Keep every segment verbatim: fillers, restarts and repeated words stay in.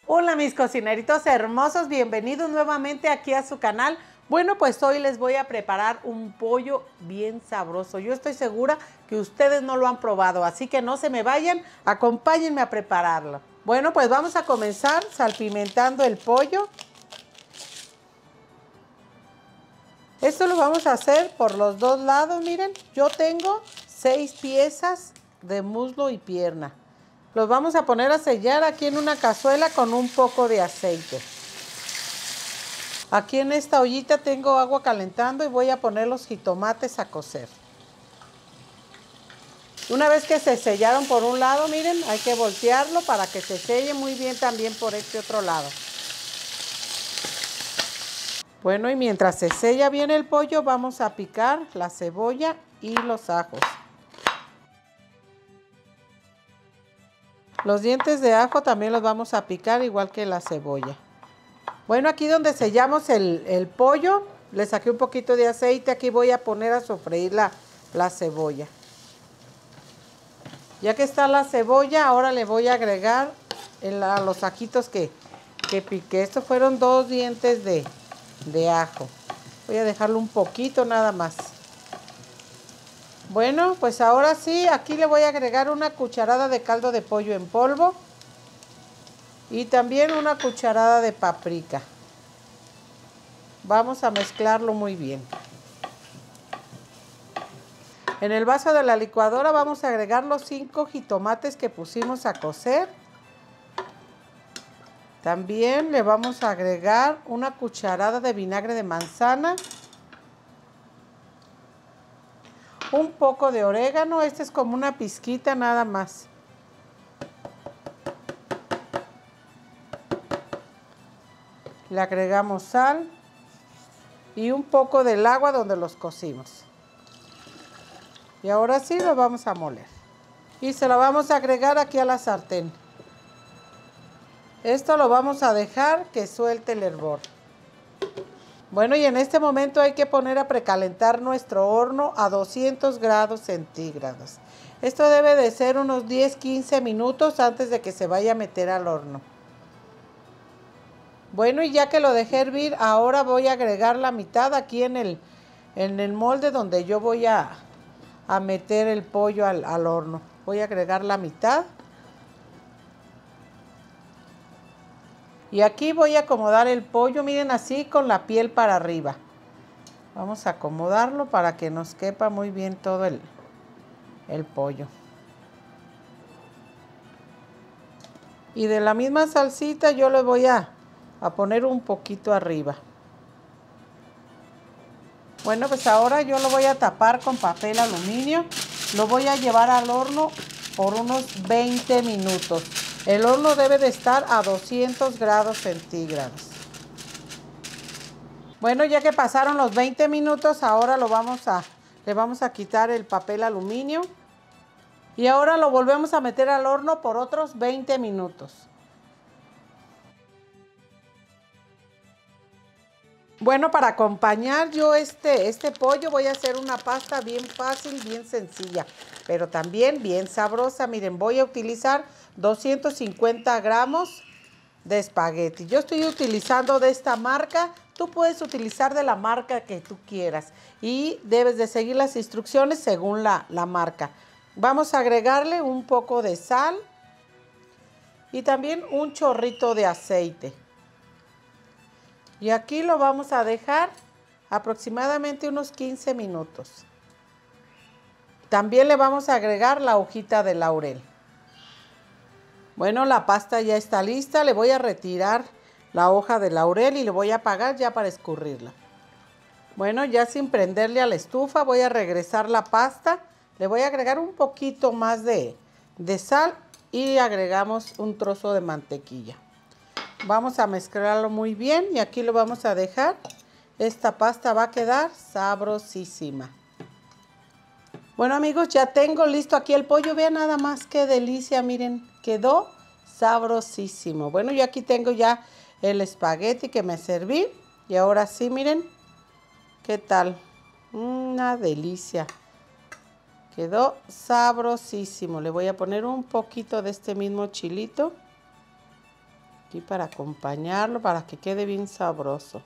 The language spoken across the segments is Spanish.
Hola mis cocineritos hermosos, bienvenidos nuevamente aquí a su canal. Bueno, pues hoy les voy a preparar un pollo bien sabroso. Yo estoy segura que ustedes no lo han probado, así que no se me vayan, acompáñenme a prepararlo. Bueno, pues vamos a comenzar salpimentando el pollo. Esto lo vamos a hacer por los dos lados, miren. Yo tengo seis piezas de muslo y pierna. Los vamos a poner a sellar aquí en una cazuela con un poco de aceite. Aquí en esta ollita tengo agua calentando y voy a poner los jitomates a cocer. Una vez que se sellaron por un lado, miren, hay que voltearlo para que se selle muy bien también por este otro lado. Bueno, y mientras se sella bien el pollo, vamos a picar la cebolla y los ajos. Los dientes de ajo también los vamos a picar igual que la cebolla. Bueno, aquí donde sellamos el, el pollo, le saqué un poquito de aceite. Aquí voy a poner a sofreír la, la cebolla. Ya que está la cebolla, ahora le voy a agregar el, a los ajitos que, que piqué. Estos fueron dos dientes de, de ajo. Voy a dejarlo un poquito nada más. Bueno, pues ahora sí, aquí le voy a agregar una cucharada de caldo de pollo en polvo. Y también una cucharada de paprika. Vamos a mezclarlo muy bien. En el vaso de la licuadora vamos a agregar los cinco jitomates que pusimos a cocer. También le vamos a agregar una cucharada de vinagre de manzana. Un poco de orégano, este es como una pizquita nada más. Le agregamos sal y un poco del agua donde los cocimos. Y ahora sí lo vamos a moler. Y se lo vamos a agregar aquí a la sartén. Esto lo vamos a dejar que suelte el hervor. Bueno, y en este momento hay que poner a precalentar nuestro horno a doscientos grados centígrados. Esto debe de ser unos diez a quince minutos antes de que se vaya a meter al horno. Bueno, y ya que lo dejé hervir, ahora voy a agregar la mitad aquí en el, en el molde donde yo voy a, a meter el pollo al, al horno. Voy a agregar la mitad. Y aquí voy a acomodar el pollo, miren, así con la piel para arriba. Vamos a acomodarlo para que nos quepa muy bien todo el, el pollo. Y de la misma salsita yo le voy a, a poner un poquito arriba. Bueno, pues ahora yo lo voy a tapar con papel aluminio. Lo voy a llevar al horno por unos veinte minutos. El horno debe de estar a doscientos grados centígrados. Bueno, ya que pasaron los veinte minutos, ahora lo vamos a, le vamos a quitar el papel aluminio. Y ahora lo volvemos a meter al horno por otros veinte minutos. Bueno, para acompañar yo este, este pollo voy a hacer una pasta bien fácil, bien sencilla, pero también bien sabrosa. Miren, voy a utilizar doscientos cincuenta gramos de espagueti. Yo estoy utilizando de esta marca. Tú puedes utilizar de la marca que tú quieras y debes de seguir las instrucciones según la, la marca. Vamos a agregarle un poco de sal y también un chorrito de aceite. Y aquí lo vamos a dejar aproximadamente unos quince minutos. También le vamos a agregar la hojita de laurel. Bueno, la pasta ya está lista. Le voy a retirar la hoja de laurel y le voy a apagar ya para escurrirla. Bueno, ya sin prenderle a la estufa voy a regresar la pasta. Le voy a agregar un poquito más de, de sal y agregamos un trozo de mantequilla. Vamos a mezclarlo muy bien y aquí lo vamos a dejar. Esta pasta va a quedar sabrosísima. Bueno amigos, ya tengo listo aquí el pollo. Vean nada más qué delicia, miren, quedó sabrosísimo. Bueno, yo aquí tengo ya el espagueti que me serví. Y ahora sí, miren, qué tal. Una delicia. Quedó sabrosísimo. Le voy a poner un poquito de este mismo chilito aquí para acompañarlo, para que quede bien sabroso.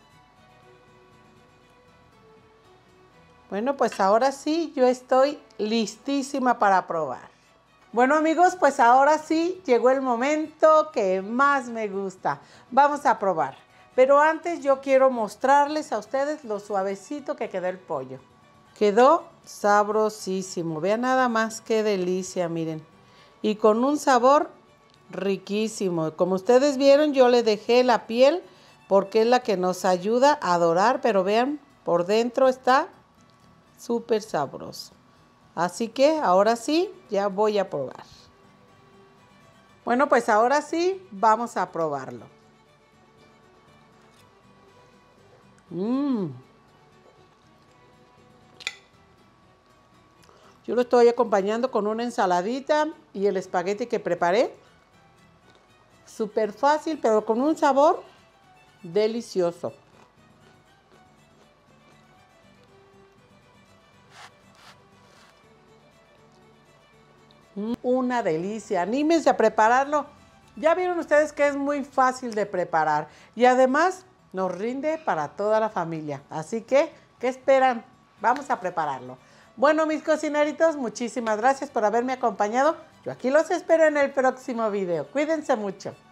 Bueno, pues ahora sí, yo estoy listísima para probar. Bueno amigos, pues ahora sí llegó el momento que más me gusta. Vamos a probar. Pero antes yo quiero mostrarles a ustedes lo suavecito que quedó el pollo. Quedó sabrosísimo. Vean nada más qué delicia, miren. Y con un sabor riquísimo. Como ustedes vieron, yo le dejé la piel porque es la que nos ayuda a dorar. Pero vean, por dentro está súper sabroso. Así que ahora sí, ya voy a probar. Bueno, pues ahora sí, vamos a probarlo. Mmm. Yo lo estoy acompañando con una ensaladita y el espagueti que preparé. Súper fácil, pero con un sabor delicioso. Una delicia. Anímense a prepararlo. Ya vieron ustedes que es muy fácil de preparar. Y además nos rinde para toda la familia. Así que, ¿qué esperan? Vamos a prepararlo. Bueno, mis cocineritos, muchísimas gracias por haberme acompañado. Yo aquí los espero en el próximo video. Cuídense mucho.